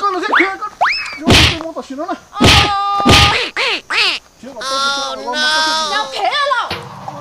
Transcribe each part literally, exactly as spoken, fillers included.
con nó sẽ kia con vô cái món tao xin nó này chưa có tôi tôi tôi nhau thế rồi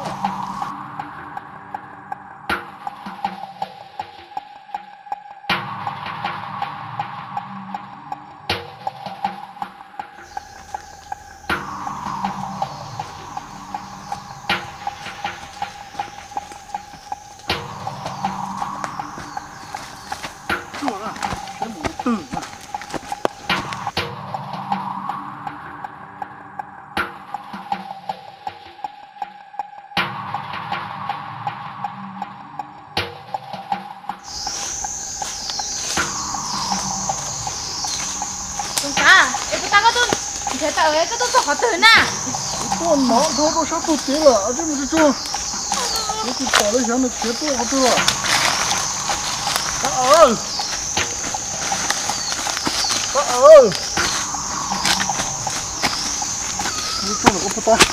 thế tao ấy cái tôi khó từ nè tôi nó tôi tôi sao tôi tiếc là chứ mà chứ tôi tôi bỏ lấy sáng được tiếc tôi có tôi à các ơi các ơi như tôi là có phụ ta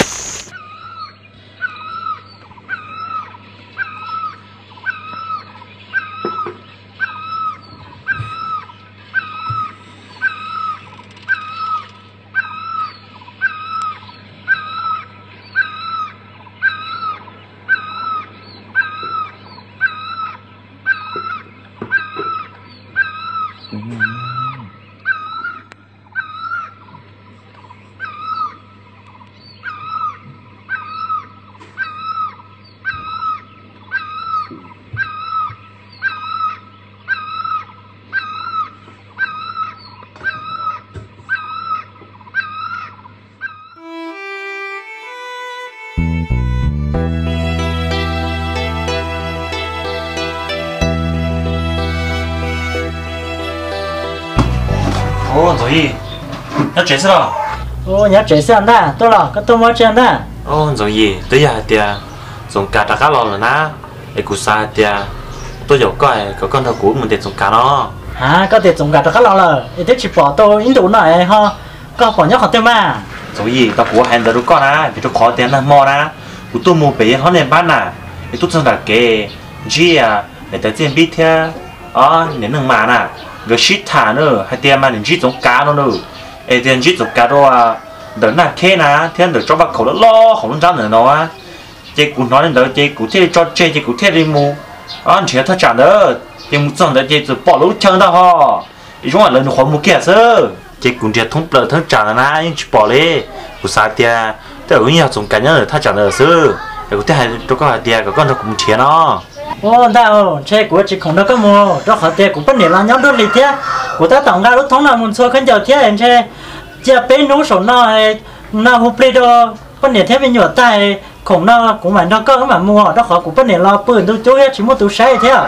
ồ rồi nó chết rồi ô nhớ chết sao đó tôi là cái tôi mới chết đó ô rồi tới giờ thì dùng cá đã cá lò rồi na để cú sa thì tôi giàu coi có con thằng cú mình để dùng cá nó hả có thể dùng cả cá lò rồi để chỉ bỏ tôi in đủ này ha có bỏ nhóc họ tiêu mà rồi tao cú hành được con à vì tôi khó tiền là mò na cú tôi mua bé họ nên bán à để tôi xong đặt cái gì à để tới tiền biết theo ờ nên đừng mà nè cái shit thả nữa hay tiền mà nên chỉ dùng cá nó nữa ê tiền chỉ dùng cá đó à đỡ nè thế nè thế đỡ cho bác khẩu nó lo không nó ra nữa nó á chị cũng nói đến đỡ chị cũng thế cho chị chị cũng thế đi mua à chị thắt chặt đó chị muốn xong đỡ chị chỉ bỏ lú chân đó ho ý chúng là lần khó mua kia sơ chị cũng chỉ thông bờ thắt chặt nè nhưng chỉ bỏ đi cũng sao tiền thế ở nhà dùng cá nhân thắt chặt nữa sơ để cũng thế hay cho các tiền các con nó cũng tiền nó ô đâu chơi của chị không đâu có mua đó họ tiền cũng bất niệm là nhóm đốt lì thế của ta tổng ra lúc thống nào muốn xôi khăn giờ thế anh chơi giờ bên nấu sổ nó nó hụp lên đó bất niệm thế bên nhỏ tay khổng nó cũng phải nó có mà mua đó họ cũng bất niệm lo bươn tôi chỗ chỉ mua tôi sai thế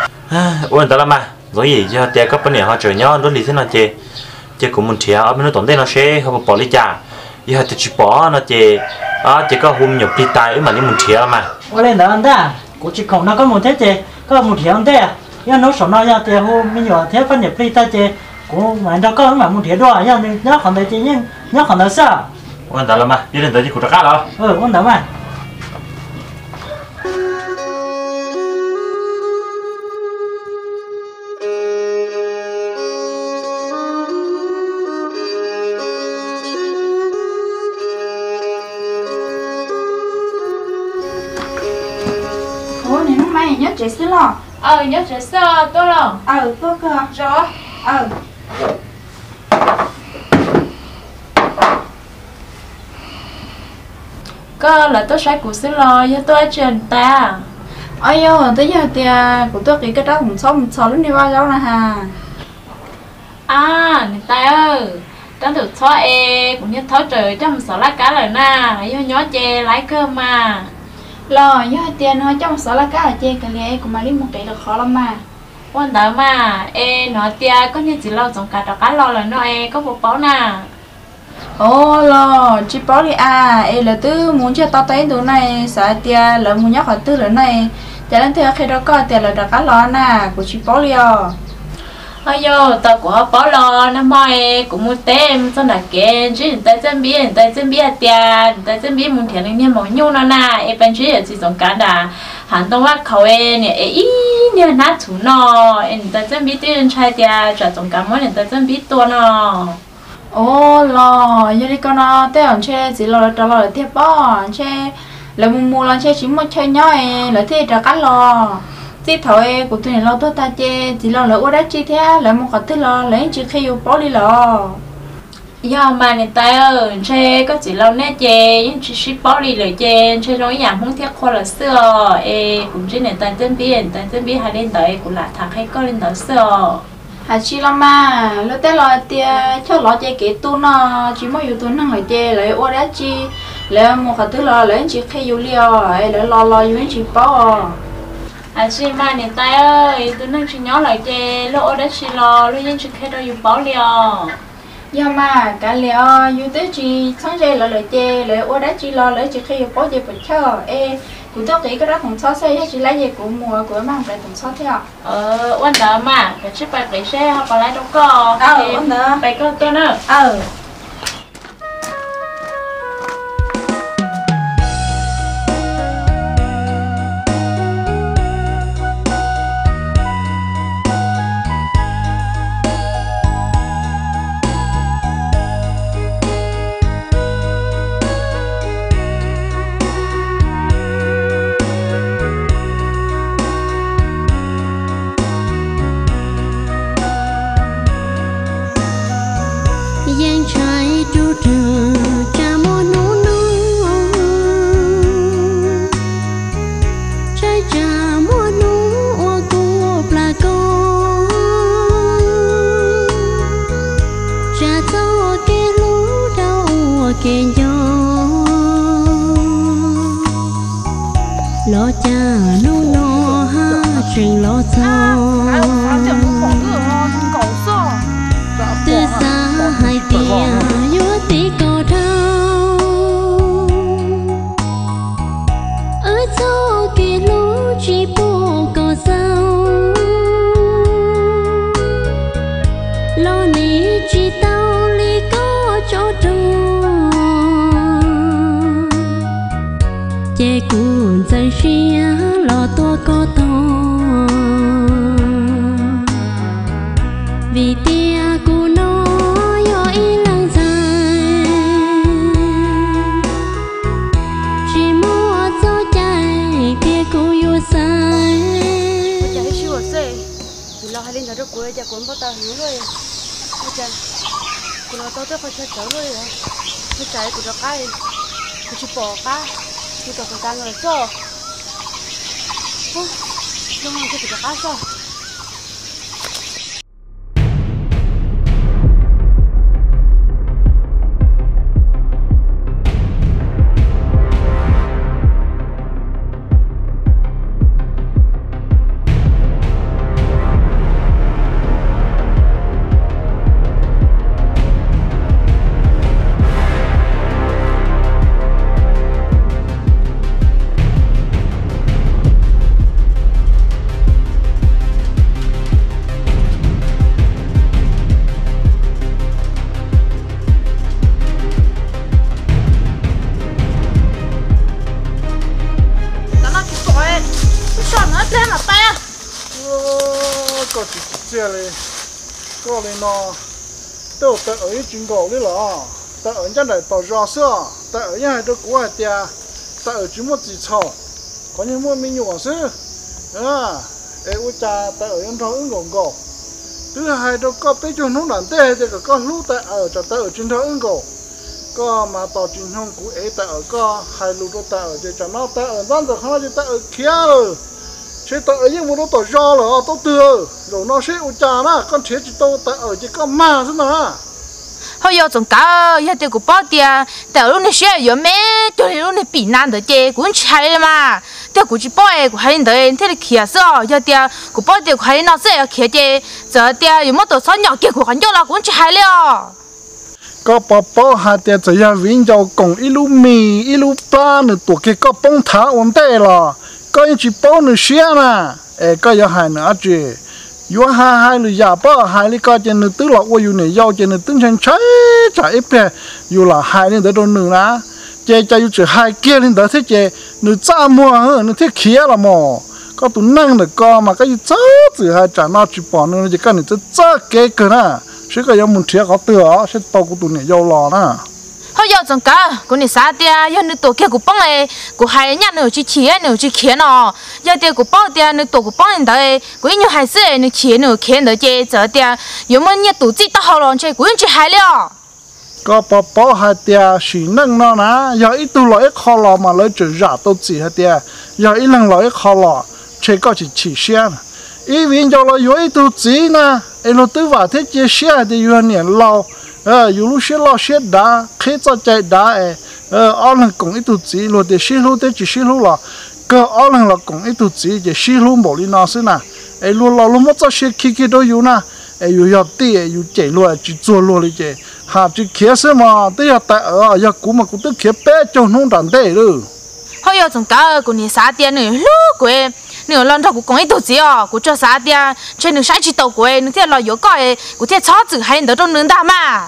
à ủa đó là mà rồi gì cho tiền có bất niệm họ chơi nhau đốt lì thế nào chơi chơi cũng muốn tiền ở bên nó tổng tiền nó sẽ họ bỏ đi trả giờ thì chỉ bỏ nó chơi à chơi có hôm nhập đi tay mà đi muốn tiền mà ô lên đó anh ta của chị khổng nó có một thế chị có một thiệt thế à nhưng nó sổ nó ra thì hôm mình nhỏ thế phân nhập đi ta chị của mà nó có mà một thiệt đó nhưng nhớ còn đấy chị nhưng nhớ còn đấy sao quan tâm lắm mà đi đến tới chị cũng đã cá rồi ừ quan tâm mà nhớ chị xí lo ờ nhớ chị sao tôi lo ờ tôi cơ rồi ờ cơ là tôi sẽ cụ xí lo với tôi trên ta ôi yo tới giờ thì của tôi cái cái đó cũng sống sáu lúc đi qua đâu nè ha à người ta ơi đang thử cho e cũng như tháo trời cho mình sợ lá cá rồi na yêu nhó chè lái cơ mà lo nhớ tiền thôi trong sợ là cá ở trên cái này cũng mà đi một cái được khó lắm mà quan tâm mà e nói tia có như chỉ lo giống cả đó cá lo là nó e có một báo nè ô lo chỉ bảo đi à e là tư muốn cho tao thấy đồ này sợ tia là muốn nhóc hỏi tư là này cho nên thì khi đó có tiền là được cá lo nè của chỉ bảo đi à ôi yo tao của bảo lo nó mày cũng muốn tem xong là kén chứ người ta chân biết người ta chân biết tia người ta chân biết muốn thiệt nên mỏ nhung nó nè em bên chứ chỉ giống cá đà hàng đông bắc khẩu em nè ý nè nát thủ nọ em ta chân biết tiền trai tia trả tổng cảm ơn em ta chân biết tua nọ ô lo giờ đi con nó té ở trên chỉ lo cho lo tiếp bỏ trên là mua mua là trên chỉ mua chơi nhoi là thế trả cá lo tí thôi của tôi này lo tôi ta chơi chỉ lo là ô đã chi thế là một cái thứ lo lấy chỉ khi yêu bỏ đi lo giờ mà này tay ơi chơi có chỉ lo nét chơi nhưng chỉ ship bỏ điเลยchơi chơi nóiอย่างkhông thiết khoa là xưa ê cũng chỉ này tay chân biết tay chân biết hai lên tới cũng là thằng hay có lên tới xưa à chỉ lo mà lo té lo tia cho lo chơi cái tu nó chỉ mới yêu tu nó người chơi lấy ô đã chi lấy một cái thứ lo lấy chỉ khi yêu liao lấy lo lo yêu chỉ bỏ à chị mà này tay ơi tôi đang chỉ nhớ lại chơi lo đã chỉ lo lo nhưng chỉ khi đó yêu bỏ liao giờ mà cả liao yêu tới chỉ sáng chơi là lời chơi lấy ô đã chỉ lo lấy chỉ khi yêu bỏ chơi bật chờ ê cũng tôi nghĩ cái đó cũng xóa xe chỉ lấy gì của mùa của mang về cũng xóa theo ờ quan đó mà cái chiếc bạc để xe họ còn lại đâu có ờ quan đó bạc có tên nữa ờ yang trai tu tu cha mo nu nu trai cha mo nu o cô pla cô cha cho ke lu đau ke yo lo cha nu no ha trình lo cho từ xa hai tia yếu tí cầu thao ở chỗ kia lũ chỉ bộ cầu sao lo ní chỉ tao li có chỗ trông chê cuốn chân xia lo tua có to vì tia cô nó yo y lăng dài chỉ mua cho chạy kia cô yo sai chạy hết siêu rồi thì lo hai lên đó cô ấy chạy cuốn bao tao hiểu rồi bây giờ cô nó tao tới phải chạy chở rồi đấy cứ chạy cô cho cái cô chỉ bỏ cái cô cho con người cho không không cho cái sao có chỉ chiaเลยcóเลยnó đâu tại ở trên gò đấy là tại ở trên này tàu gió sữa tại ở nhà đó của hai tia tại ở chúng một chỉ chảo có những mua mình nhiều sữa à em u cha tại ở trên thau ứng gòn gò thứ hai đó có bé cho nó làm tê thì có lú tại ở cho tại ở trên thau ứng gò có mà tàu truyền thông của ấy tại ở có hai lú đó tại ở trên cho nó tại ở đó rồi không tại ở kia rồi chế tao ở những một tao do là tao thừa rồi nó sẽ u trà na con chế chỉ tao tại ở chỉ có ma thế nào thôi giờ chúng ta giờ tiêu của bao tiền tại lúc này sẽ有咩就lúc này bị nạn的这cũng chạy mà tiêu của chỉ bao ấy của hai người thế là kia sao giờ tiêu của bao tiền của hai nó sẽ kia这giờ tiêu有么多少鸟给của很久了cũng chạy了 có bao bao hai tiền chỉ là viên châu cùng ít lu mì ít lu ba nữa tuổi kia có bông thả vấn đề là có những chỉ bao nữa xia nè, ê có những hai nữa chứ, yếu hai hai nữa giả bao hai nữa có trên nữa tứ lọ qua yếu nữa giàu trên nữa tứ chân cháy cháy ít bè, yếu là hai nữa tới đâu nữa nè, chơi chơi chỉ hai kia lên đó thế chơi nửa cha mua hơn nửa thế kia là mò có tụ năng được co mà cái gì chớ chỉ hai trả nó chỉ bỏ nữa chỉ cần nửa chớ kế cơ na sẽ có những muốn thiệt có tựa sẽ tao của tụ này giàu lò na họ giờ chẳng cả cô này sao tia giờ nửa tổ kia của bông ấy của hai nhà nửa chỉ kia nửa chỉ kia nó giờ tia của bao tia nửa tổ của bông này đấy của nhiều hai sự nửa kia nửa kia nửa chơi giờ tia有么你tổ chức tao họ làm chơi của những chỉ hai了 có bỏ bỏ hai tia xí năng nó na giờ ít tu lợi khó lò mà lợi chỉ giả tu chỉ hai tia giờ ít lần lợi khó lò chơi có chỉ chỉ xem ý viên cho lợi ít tu chỉ na em lo tu vào thế chơi xem thì yêu niệm lâu ờ yêu lúc xem lâu xem đá khi cho chạy đá ấy ờ ở lần cùng ít tu chỉ lo để xem lúc để chỉ xem lúc là cơ ở lần là cùng ít tu chỉ để xem lúc bỏ đi nó xí na ấy luôn lo luôn mất cho xem khi khi đó yêu na ấy yêu yêu tí ấy yêu chạy luôn chỉ做luôn đi chạy hà chỉ kia xem mà tới giờ tại ở giờ cũ mà cũng tức kia bé cho nông đàn đấy rồi họ giờ chẳng cả của người xã tia nửa lúc của nửa lần thôi của con ấy tổ chức à của cho xã tia trên nửa sai chỉ tàu của nửa thế là yếu coi của thế chó chữ hay đỡ trong nửa đam mà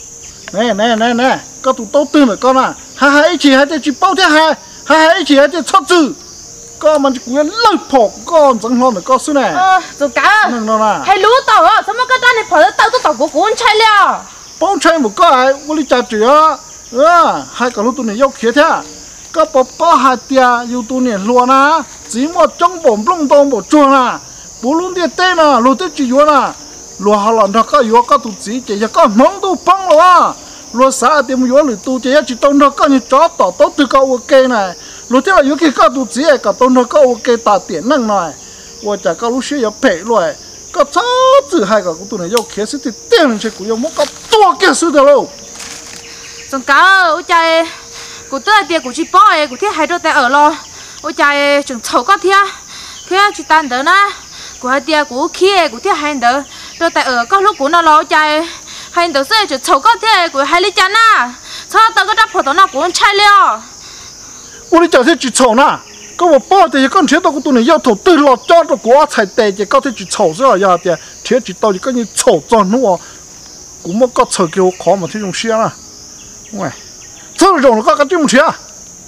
nè nè nè nè có tụi tao tư rồi con à hai hai chỉ hai chỉ bao thế hai hai hai chỉ hai chó chữ con mình cũng lấy phò con chẳng lo được con xưa này ờ chẳng cả hay lú tàu à sao mà cái đàn này phò tàu tàu của của anh trai了 bông trai một cái tôi đi trả chữa ờ hai cái lúc tụi này yêu kia thế có bỏ bỏ hai tia yêu tụi này luôn à chỉ một trong bồn lông đông bộ chuông à bố luôn đi tên à luôn tới chỉ yuan à luôn họ làm được cái yuan cái tụi chỉ chỉ có mong tụi bông rồi à luôn xã tiệm yuan rồi tụi chỉ chỉ tông được cái như chó tỏ tao từ cái ok này luôn thế là yuan cái cái tụi chỉ cái tông được cái ok ta tiền năng này tôi chả có lúc xưa yêu bể rồi có cháu từ hai cái tụi này yêu kia sẽ thì tiền lên chơi cũng yêu một cái to kia sự được đâu chẳng cả ôi trời của tôi tiền của chị bỏ ấy của thế hai đứa tại ở lo ôi trời chẳng xấu có thế thế chị tan đỡ na của hai tiền của kia của thế hai đứa đứa tại ở có lúc của nó lo ôi trời hai đứa sẽ chẳng xấu có thế của hai lý chán na sao tao có đáp phở tao nào của anh trai了我哋就係住草呐，咁我包地跟錢到嗰度呢，要頭對落咗個果才地嘅，嗰啲住草先呀啲，錢住到就跟住草咗咯，咁乜個草叫我講咪聽用先啦，喂，這種個個點唔錢啊？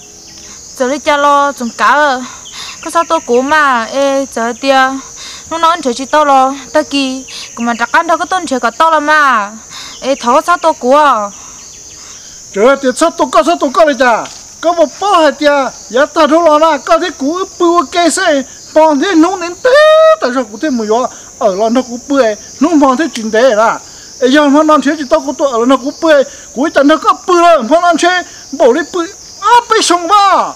giờ đi cha lo chẳng cả có sao tôi cố mà ê giờ tia nó nói chơi chỉ tao lo ta kỳ cũng mà chắc ăn đâu có tôn chơi cả tao là mà ê thấu sao tôi cố à giờ thì sao tôi có sao tôi có đấy cha có một bao hạt tia giờ ta thôi lo na có thể cú bự cái xe bọn thế nông đến té tại sao cú thế mùi gió ở lo nó cú bự nông bọn thế chuyện thế là ê giờ mà non chơi chỉ tao có tôi ở nó cú bự cú chẳng nó có bự rồi bọn non chơi bỏ đi bự à bị sống ba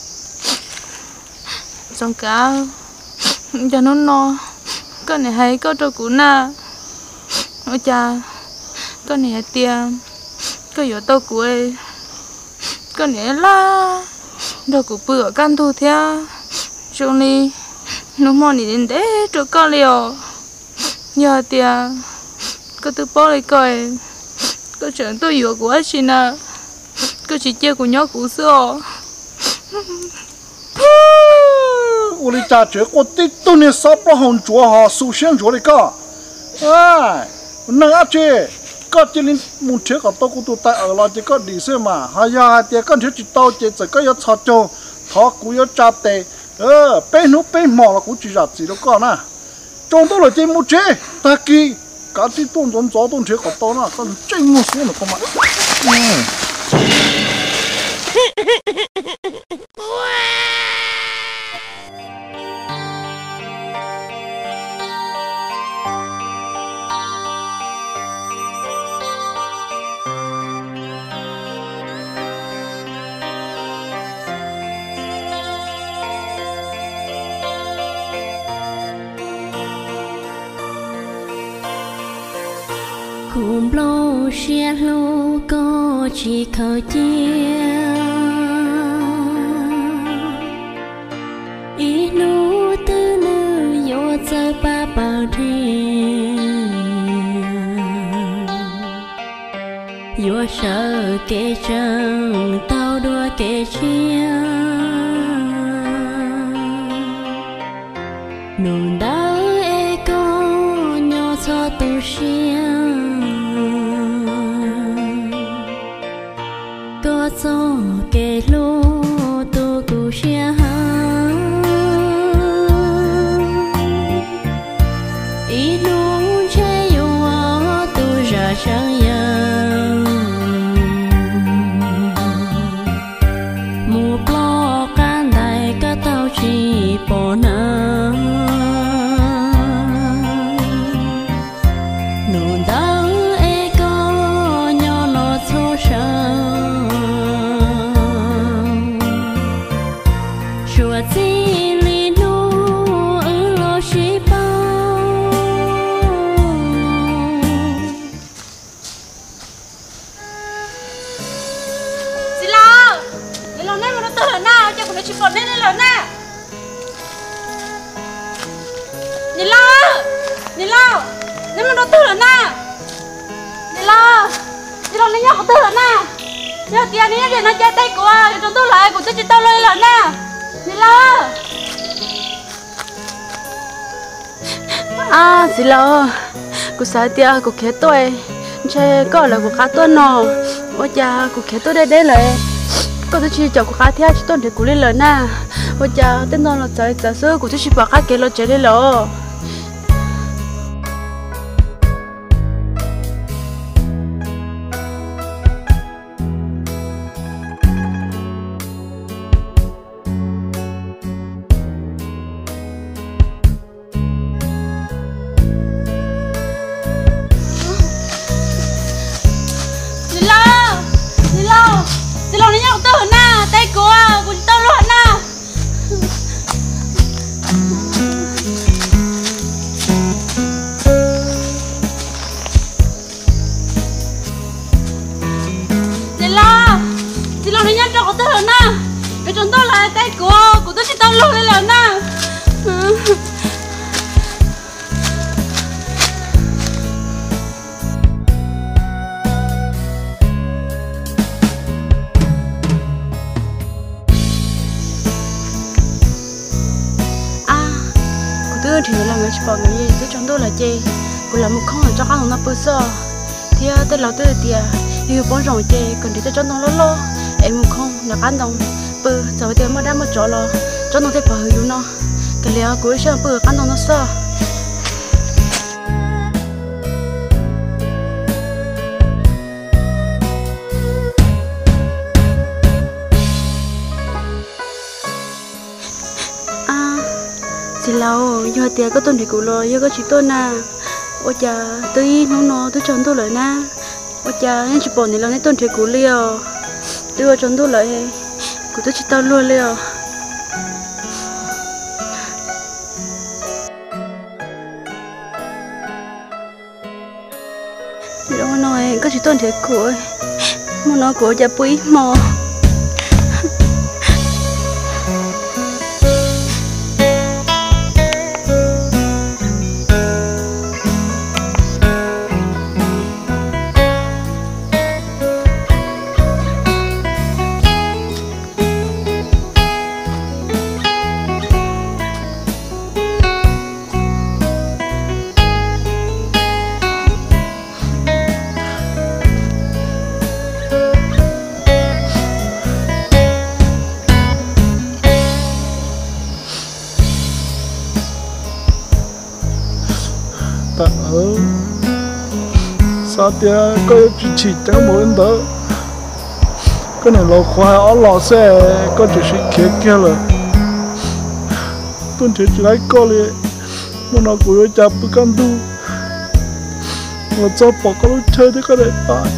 chẳng cả giờ nó no cái này hay có cho cú na ôi cha cái này tia cái giờ tao cú ấy cái này là đâu cú bự can thu theo trong đi nó mò đi đến đấy cho con liều giờ tia cái từ bỏ lại coi cái chuyện tôi vừa của chị nè cái chị chơi của nhau cũ xưa 我哋揸住我啲都你手不紅咗嚇，首先咗你個，唉，能阿姐，個啲你冇車個到嗰度帶ở啦，啲個歷史嘛，係啊，啲跟住住到隻就個要插咗，佢估要扎地，呃，背腦背毛啦，估住入字都講啦，撞到嚟啲冇車，但係嗰啲動作左動車個到啦，咁真冇數啦，咁啊，嗯。 cùng lâu xe lâu có chỉ khởi chia ý nụ tư nữ yo chơi ba bao thiên yo sợ kể chân tao đua kể chia nụ đau e con nhỏ cho tu xiang có cho kê lô tô cú xe ý luôn che yêu tu ra sang yang mù lo can đại cả tao chỉ bỏ nắng nụ đắng e có nhỏ nó thô sang chùa chi li nu ở lo chỉ bao gì lo gì lo nên mà nó tự nào cho nó chỉ còn nên là nè gì lo gì lo nên mà nó tự nè gì lo gì lo nên nhóc tự nè giờ tiền này để nó chơi tay của chúng tôi lại của tôi chỉ tao lên là nè gì lo à gì lo cô sai tia cô khé tôi chơi có là cô cá tôi nọ ôi cha cô khé tôi đây đây lại cô tôi chỉ cho cô cá theo chỉ tôi để cô lên lớn nè ôi cha tên nó là trời trời xưa cô tôi chỉ bảo cá kia lo chơi lên lo gì lo gì lo gì lo nên nhóc tự nè tay của của chỉ tao luôn nè gì lo gì lo nên nhóc cho tự nè cái chúng tôi lại tay của của tôi chỉ tao luôn lên là nè tôi thì là người chỉ bảo người gì tôi chọn tôi là chê cô làm một không là cho ăn nó bớt sợ thì tôi lão tôi thì yêu bón rồng chê còn thì tôi chọn nó lo lo em một không là ăn đồng bơ giờ tôi mới đã một chỗ lo chọn nó thấy bảo hiểu nó cái liệu cuối sẽ bơ ăn đồng nó sợ chỉ lâu giờ tiệt có tuần thì cụ lo giờ có chỉ tuần à ôi cha tôi nó nó tôi chọn tôi lại na ôi cha nên chỉ bỏ này là nên tuần thì cụ liều tôi chọn tôi lại cụ tôi chỉ tao luôn liều đâu nói có chỉ tuần thì cụ mà nó cụ cha quý mò ta ở sao tia có chỉ chỉ chẳng muốn đó cái này là khoa ở lò xe có chỉ chỉ kia kia rồi tuần thì chỉ lấy có liền mà nó cũng chập bự cam tu mà cho bỏ cái lối chơi thì cái này phải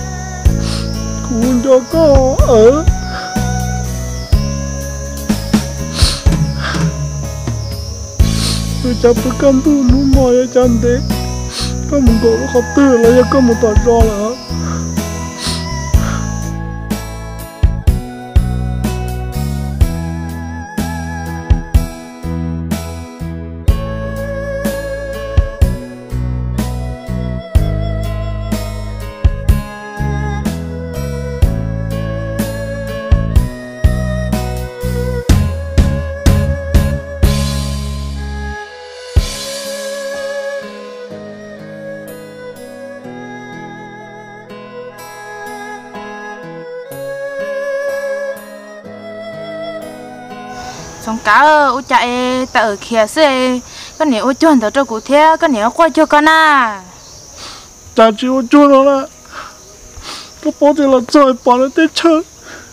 cũng cho có ở tôi chập bự cam tu nó mỏi ở chân thế có một cỗ nó khó tư là có một tòa ro là xong cả ở chạy ta ở kia xe cái này ở chọn tao cho cụ thế cái này qua cho con à cha chỉ ở chọn nó là cái bố thì là trời bỏ nó tới chơi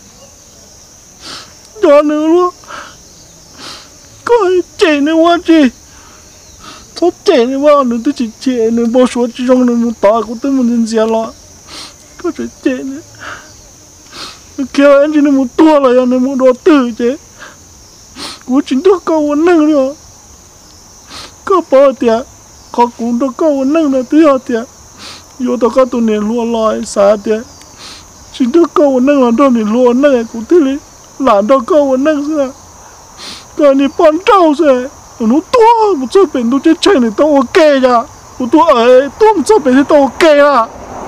cho nữa luôn coi chạy nữa quá chị số chạy nữa quá nữa tôi chỉ chạy nữa bao số chỉ trong nữa một tao cũng tôi muốn gì lo có chạy chạy nữa kia anh chỉ là một tua là anh một đồ tử chứ cú chính tôi câu vấn nâng rồi có bao tiền có cũng tôi câu vấn nâng là thứ hai tiền vô tôi có tụi này lúa lòi xa tiền chính tôi câu vấn nâng là tôi này lúa nâng cũng thế đấy làm tôi câu vấn nâng ra cái này bán trâu rồi nó tua một số bệnh tôi chết chơi này tôi ok ra một tôi ở tôi một số bệnh thì tôi ok ra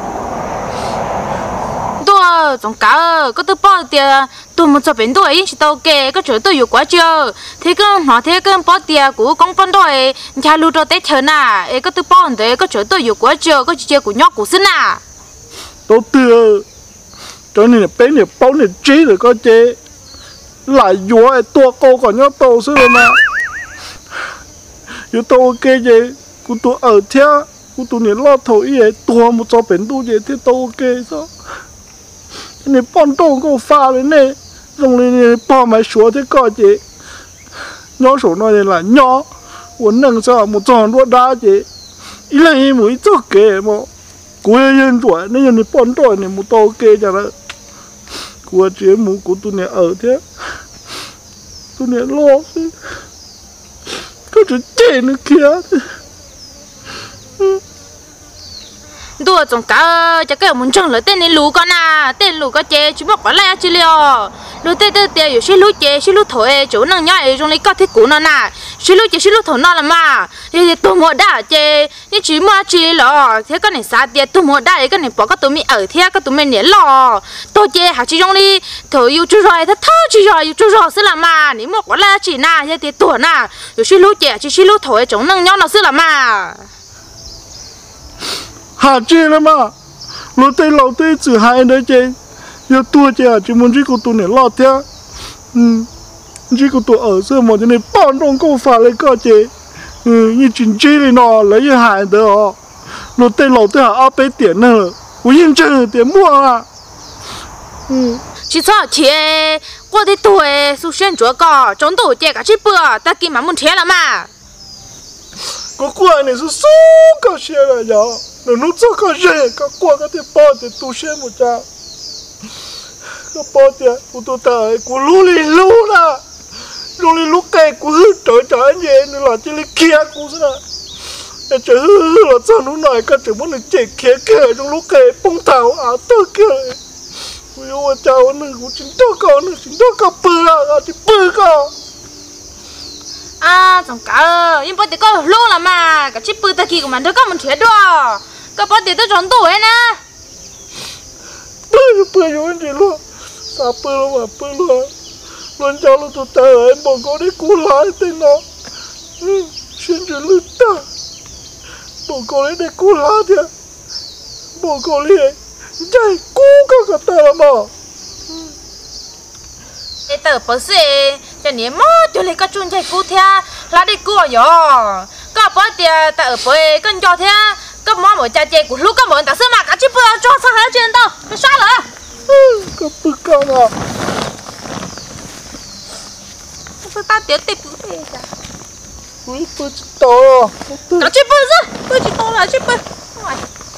tôi giống cả có tôi bỏ tiền tôi một số bệnh tôi ấy chỉ tao kê có chỗ tôiอยู่quá chưa thế cái nó thế cái bỏ tiền của công phân đôi nhà lưu cho tết chờ nà ấy có tôi bỏ đấy có chỗ tôiอยู่quá chưa có chơi của nhóc của sinh à tôi tiêu cho nên là bé này bao này trí rồi có chế lại vô tua cô còn nhóc tôi xưa mà dù tôi ok vậy của tôi ở thế của tôi này lo thổi vậy tua một số bệnh tôi vậy thế tôi ok sao này bọn tôi có pha lên này dùng này bỏ máy xuống thế coi chị nhỏ số nói này là nhỏ muốn nâng sao một tròn đua đá chị ý là ý mới cho kể mà của nhân tuổi nên này bọn tôi này một tô kê cho nó của chị muốn của tôi này ở thế tôi này lo có chuyện chết nữa kia tôi giống cả chắc cái muốn trồng lấy tên này lú con à tên lú có chế chỉบอกว่าอะไรchứ liao lú tên tên tênอยู่ lú chế lú thổi chỗ năng nhảy trong này có thiết cũ nó nè lú chế lú thổi nó là mà thì tôi mua đã chế nhưng chỉ mua chỉ lò thế cái này sao tiền tôi mua đã cái này bỏ cái tôi mi ở thế cái tôi mi nhảy lò tôi chế hạt chỉ trong đi thổi yêu chú rồi thế thơ chỉ rồi yêu chú rồi sẽ làm mà nếu một quả là chỉ na thế thì tuổi nèอยู่lú chế chỉ lú thổi chỗ năng nhóc nó sẽ làm mà hạt chi lắm mà lúa tây lẩu tây chỉ hai đấy chứ giờ tua chứ chỉ muốn chỉ của tôi này lọt thế ừ chỉ của tôi ở xưa mà cho nên bọn đông câu phá lấy cơ chứ ừ như chính chi này nó lấy như hại đó lúa tây lẩu tây hả áp bế tiền nữa của yên chơi tiền mua à ừ chỉ cho chị qua đi tuổi su xuyên chúa cỏ chống tủ chị cả chiếc bừa ta kim mà muốn thế là mà có qua này su su cả xe là nhỏ nó nút cho cả xe cả qua cái tiền bao tiền tu xe một cha cái bao tiền của tôi ta của lú li lú là lú li lú cây của hư trời trời như nên là chỉ lấy kia của thế nào để trời hư là sao nó nói cái trời muốn được chạy kia kia trong lú cây bông thảo à tôi kia ui ôi cháu nó cũng chính tôi con nó chính tôi có bự à chỉ bự con à giống cả nhưng bây giờ có lô là mà cái chiếc bự ta kia của mình thôi có mình thiệt đó cái bây giờ tôi chọn tuổi nè bự bự như thế luôn sao bự luôn mà bự luôn luôn cháu luôn tụi ta ấy bọn con đi cú lái tên nó xin chuyện lướt ta bọn con đi cú lái thế bọn con đi chạy cú cả cả ta mà cái tờ bớt xe cho nên mà cho lấy cái chun chạy cú theo là đi cú rồi cái bây giờ ta ở bơi con cho theo cái món một cha chạy của lúc cái món ta xem mà cả chiếc bữa cho sao hết trên đâu cái sao rồi cái bự con à sao ta tiếc tiếc bự thế à ui bự to cả chiếc bữa chứ bự chỉ to là chiếc bữa